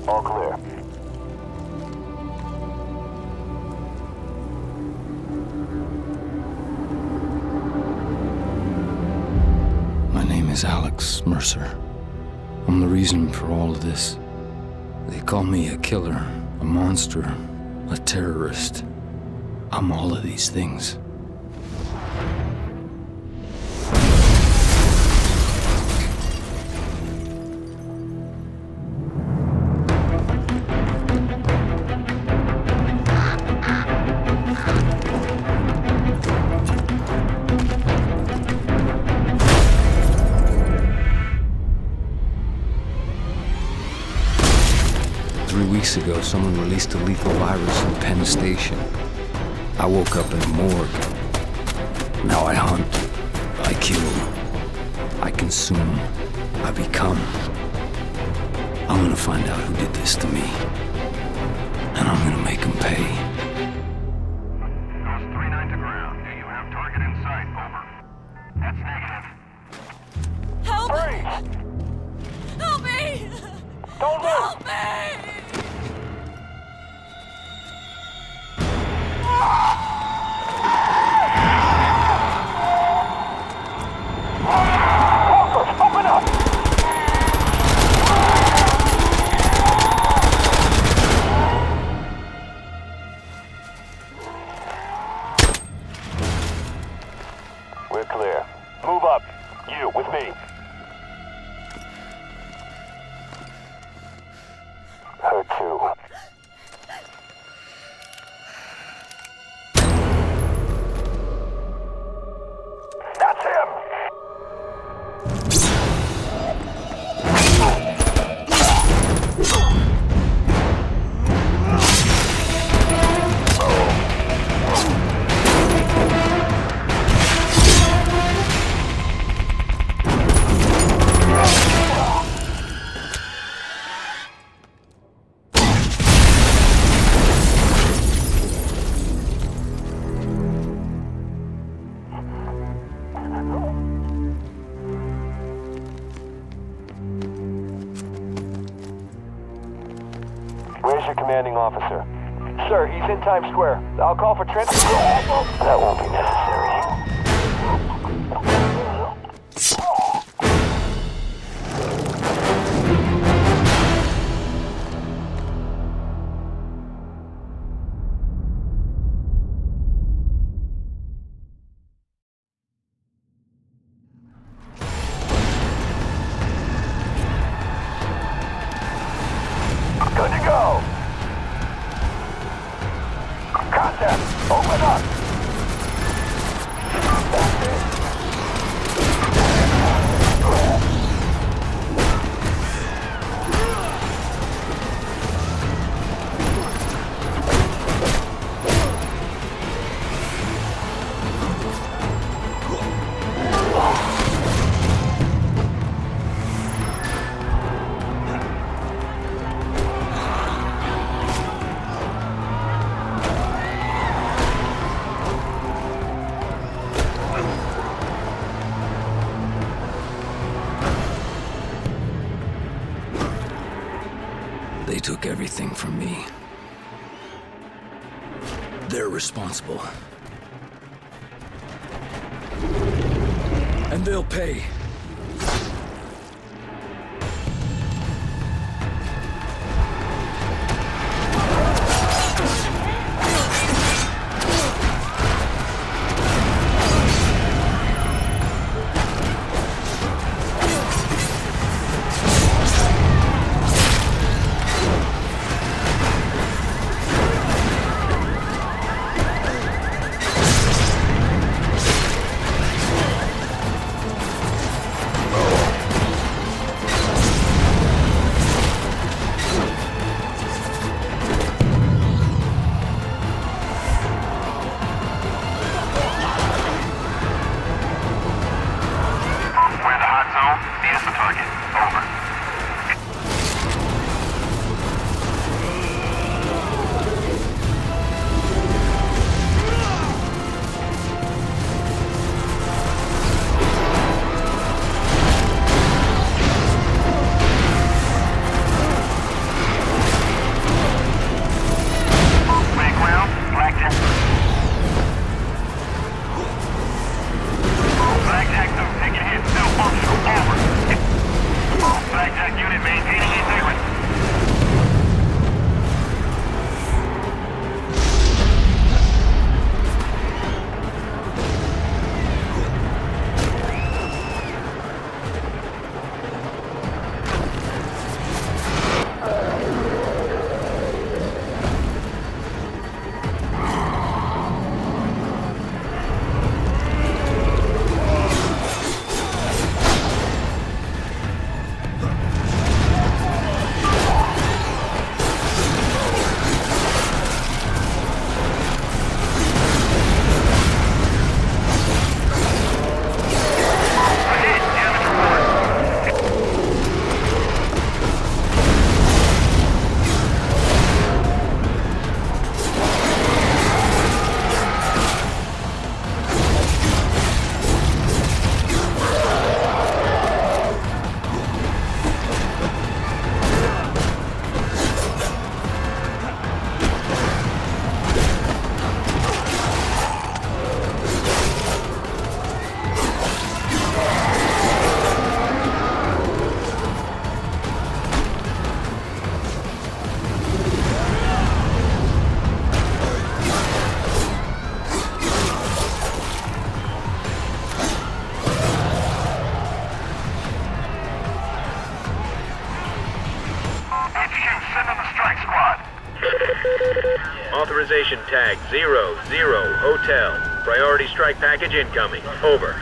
All clear. My name is Alex Mercer. I'm the reason for all of this. They call me a killer, a monster, a terrorist. I'm all of these things. Weeks ago, someone released a lethal virus in Penn Station. I woke up in a morgue. Now I hunt, I kill, I consume, I become. I'm gonna find out who did this to me, and I'm gonna make them pay. Ghost 39 to ground. Do you have target in sight? Over. That's negative. Help! Freeze! Help me! Don't move! Help me! Open up! We're clear. Move up. You, with me. Her too. That's him! Where's your commanding officer? Sir, he's in Times Square. I'll call for transport. That won't be necessary. Good to go! Contact! Open up! That's it! They took everything from me. They're responsible. And they'll pay. HQ, send in the strike squad. Authorization tag 00 Hotel. Priority strike package incoming. Over.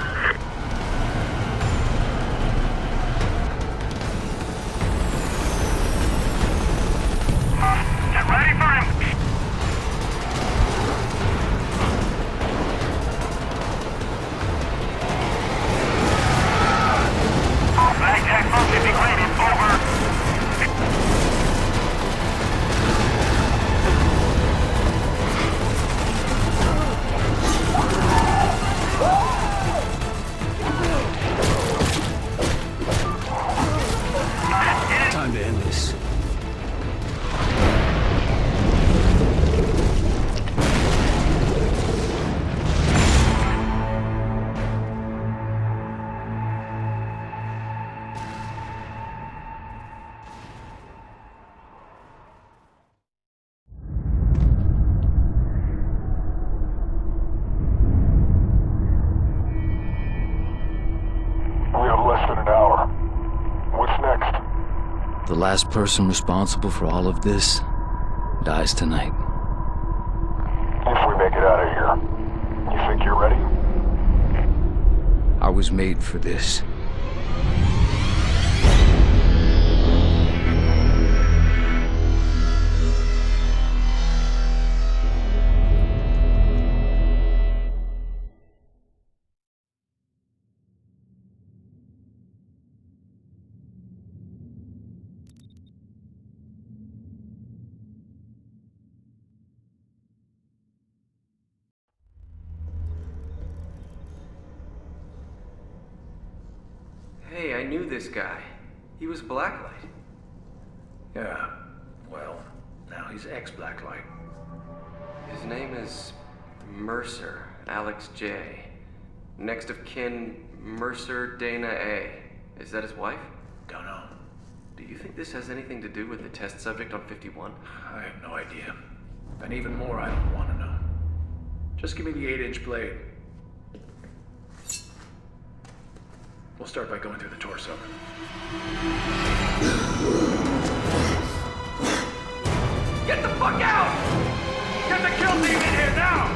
Get ready for him. Flag tag function degraded. Over. Time to end this. We have less than an hour. What's next? The last person responsible for all of this dies tonight. If we make it out of here, you think you're ready? I was made for this. Hey, I knew this guy. He was Blacklight. Yeah, well, now he's ex-Blacklight. His name is Mercer, Alex J. Next of kin, Mercer Dana A. Is that his wife? Don't know. Do you think this has anything to do with the test subject on 51? I have no idea. And even more, I don't want to know. Just give me the 8-inch blade. We'll start by going through the torso. Get the fuck out! Get the kill team in here now!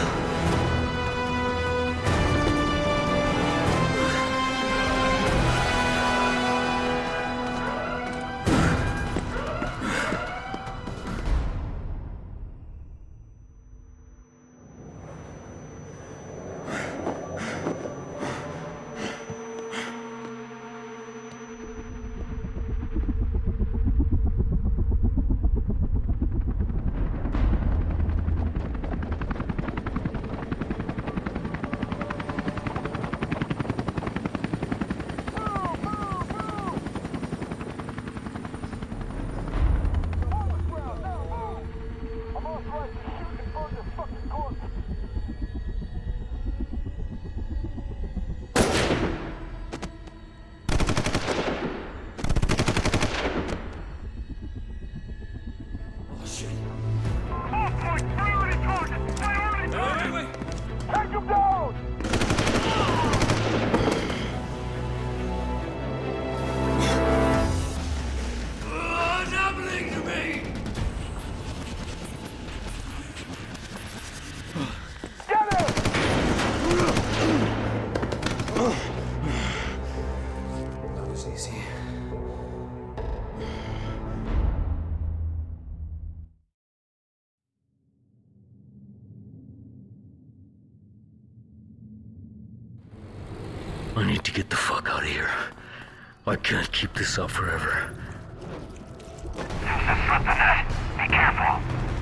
I need to get the fuck out of here. I can't keep this up forever. There's a slip in that. Be careful.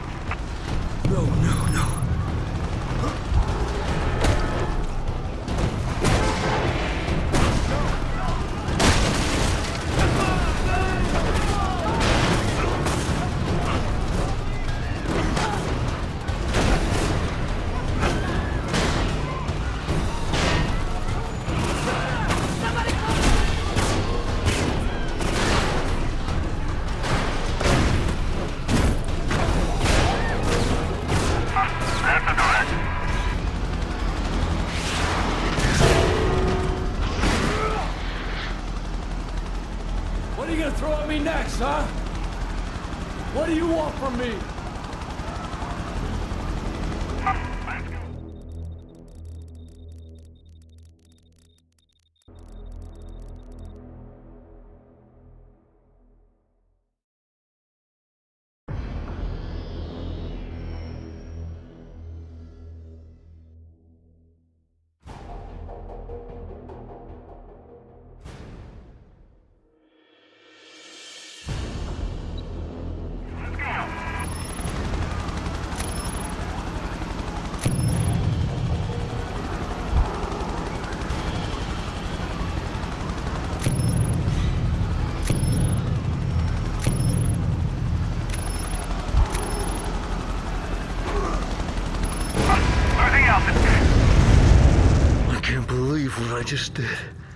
No. What are you gonna throw at me next, huh? What do you want from me? I can't believe what I just did.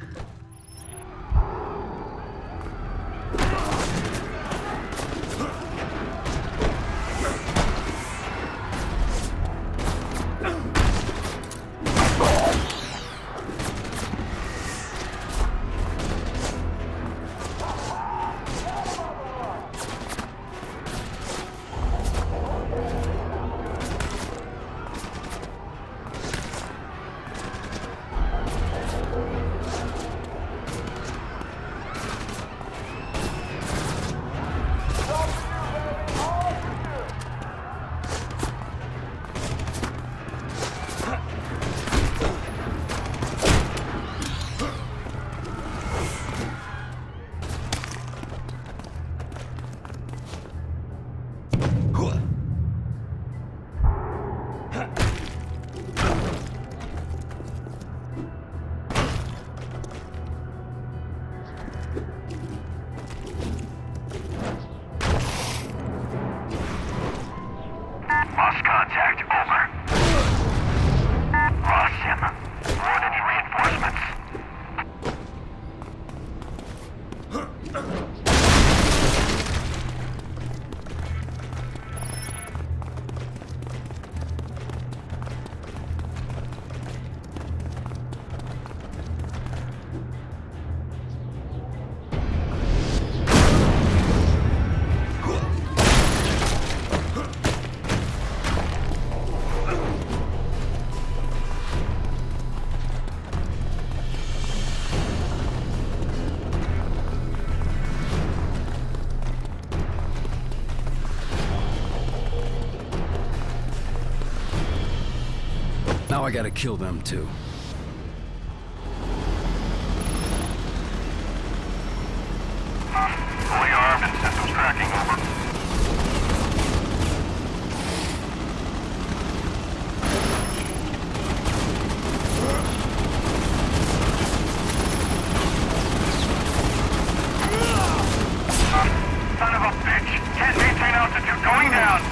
Lost contact, over. Lost him. Want any reinforcements? Now I gotta kill them too. Fully armed and systems tracking, over. Son of a bitch! Can't maintain altitude, going down!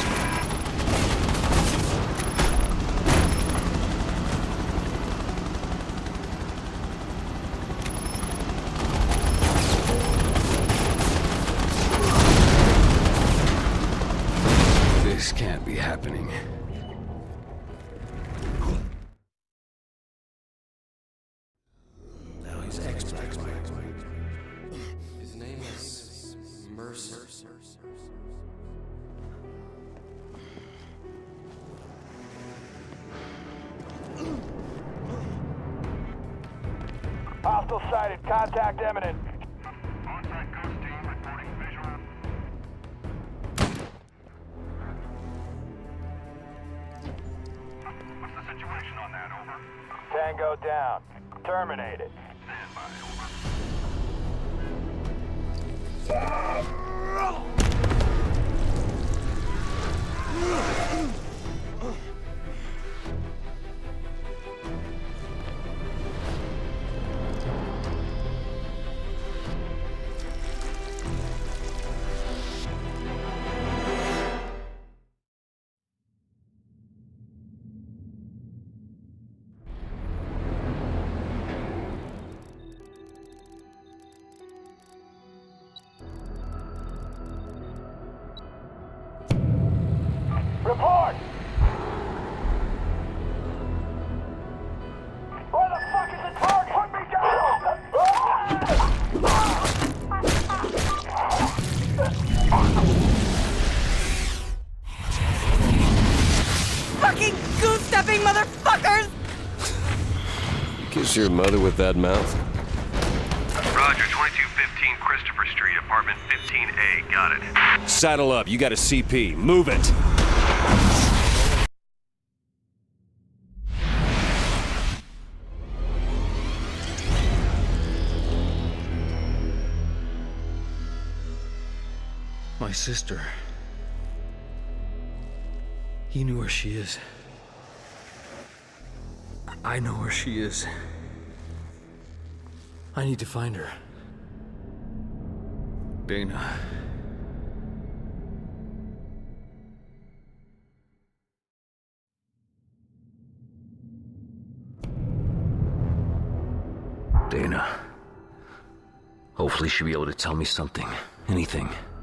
This can't be happening. Now he's extract. His name is Mercer. Hostile sighted. Contact imminent. On-site ghost team reporting visual. What's the situation on that, over? Tango down. Terminated. Stand by, over. Who's your mother with that mouth? Roger, 2215 Christopher Street, apartment 15A. Got it. Saddle up. You got a CP. Move it. My sister. He knew where she is. I know where she is. I need to find her. Dana. Dana. Hopefully she'll be able to tell me something. Anything.